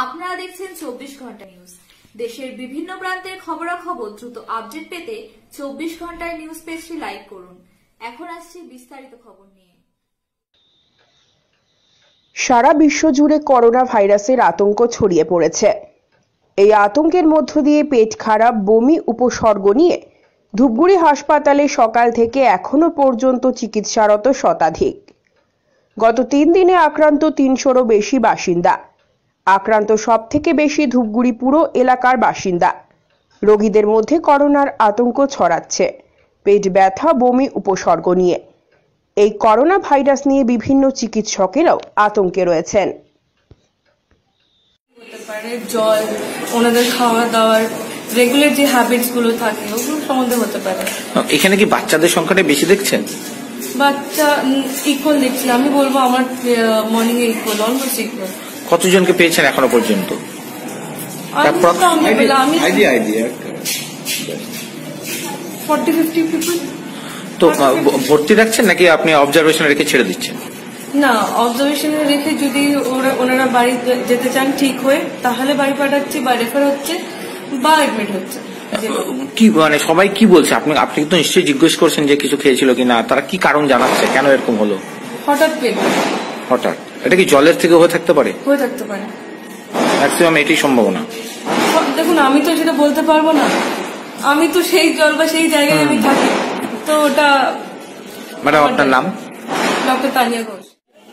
আপনারা দেখছেন 24 ঘন্টা নিউজ। দেশের বিভিন্ন প্রান্তের খবরাখবর দ্রুত আপডেট পেতে 24 ঘন্টার নিউজ পেজটি লাইক করুন। এখন আসছে বিস্তারিত খবর নিয়ে। সারা বিশ্ব জুড়ে করোনা ভাইরাসের আতঙ্ক ছড়িয়ে পড়েছে। এই আতঙ্কের মধ্য দিয়ে পেট খারাপ, বমি উপসর্গ নিয়ে ধূপগুড়ি হাসপাতালে সকাল থেকে এখনো পর্যন্ত চিকিৎসারত শতাধিক। গত 3 দিনে আক্রান্ত 300-রও বেশি বাসিন্দা। আক্রান্ত সবথেকে বেশি ধূপগুড়ি পুরো এলাকার বাসিন্দা। রোগীদের মধ্যে করোনার আতঙ্ক ছড়াচ্ছে পেট ব্যথা, বমি উপসর্গ নিয়ে। এই করোনা ভাইরাস নিয়ে বিভিন্ন চিকিৎসকেরাও আতঙ্কে রয়েছেন। জল, ওনাদের খাওয়া দাওয়ার রেগুলার যে হ্যাবিটস গুলো থাকে ওগুলো সম্বন্ধে হতে পারে। এখানে কি বাচ্চাদের সংখ্যাটা বেশি দেখছেন? বাচ্চা ইকুয়াল দেখছি, আমি বলবো আমার মর্নিং এ ইকুয়াল, অলমোস্ট ইকুয়াল। কতজনকে পেয়েছেন এখনো পর্যন্ত? আমি 40-50 পিপল। তো ভর্তি রাখছেন নাকি আপনি অবজারভেশনে রেখে ছেড়ে দিচ্ছেন? না, অবজারভেশনে রেখে যদি ওনারা বাড়ি যেতে চান ঠিক হয়ে তাহলে বাড়ি পাঠাচ্ছি, বা রেফার হচ্ছে বা এডমিট হচ্ছে। কি মানে সবাই কি বলছে? আপনি তো নিশ্চয়ই জিজ্ঞেস করছেন যে কিছু খেয়েছিল কিনা, তারা কি কারণ জানাচ্ছে কেন এরকম হলো? হঠাৎ পেট, হঠাৎ। এটা কি জলের থেকে হয়ে থাকতে পারে? হয়ে থাকতে পারে, ম্যাক্সিমাম এটাই সম্ভাবনা। দেখুন আমি তো সেটা বলতে পারবো না, আমি তো সেই জল বা সেই জায়গায় আমি থাকি, তো ওটা। ম্যাডাম আপনার নাম? ডক্টর তানিয়া ঘোষ।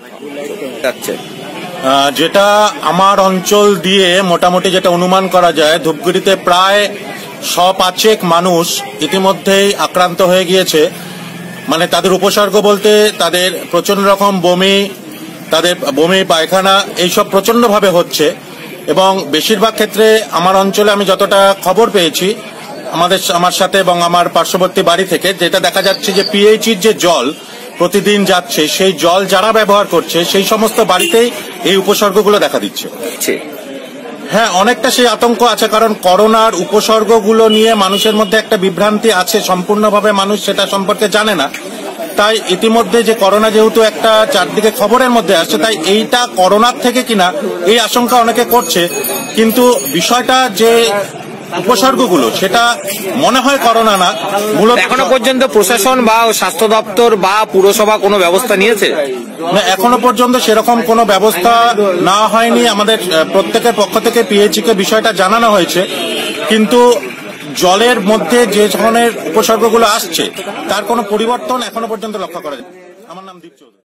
যেটা আমার অঞ্চল দিয়ে মোটামুটি যেটা অনুমান করা যায়, ধূপগুড়িতে প্রায় 105 মানুষ ইতিমধ্যেই আক্রান্ত হয়ে গিয়েছে। মানে তাদের উপসর্গ বলতে তাদের প্রচন্ড রকম বমি, তাদের বমি পায়খানা এইসব প্রচন্ড ভাবে হচ্ছে। এবং বেশিরভাগ ক্ষেত্রে আমার অঞ্চলে আমি যতটা খবর পেয়েছি আমার সাথে এবং আমার পার্শ্ববর্তী বাড়ি থেকে, যেটা দেখা যাচ্ছে যে পিএইচির যে জল প্রতিদিন যাচ্ছে, সেই জল যারা ব্যবহার করছে সেই সমস্ত বাড়িতেই এই উপসর্গগুলো দেখা দিচ্ছে। হ্যাঁ, অনেকটা সেই আতঙ্ক আছে, কারণ করোনার উপসর্গগুলো নিয়ে মানুষের মধ্যে একটা বিভ্রান্তি আছে, সম্পূর্ণভাবে মানুষ সেটা সম্পর্কে জানে না। তাই ইতিমধ্যে যে করোনা যেহেতু একটা চারদিকে খবরের মধ্যে আসছে, তাই এইটা করোনার থেকে কিনা এই আশঙ্কা অনেকে করছে। কিন্তু বিষয়টা যে উপসর্গগুলো সেটা মনে হয় করোনা না। মূলত এখনো পর্যন্ত প্রশাসন বা স্বাস্থ্য দপ্তর বা পুরসভা কোনো ব্যবস্থা নিয়েছে? এখনো পর্যন্ত সেরকম কোনো ব্যবস্থা না হয়নি। আমাদের প্রত্যেকের পক্ষ থেকে পিএইচি কে বিষয়টা জানানো হয়েছে, কিন্তু জলের মধ্যে যে ধরনের উপসর্গগুলো আসছে তার কোনো পরিবর্তন এখনো পর্যন্ত লক্ষ্য করা যায়। আমার নাম দীপ চৌধুরী।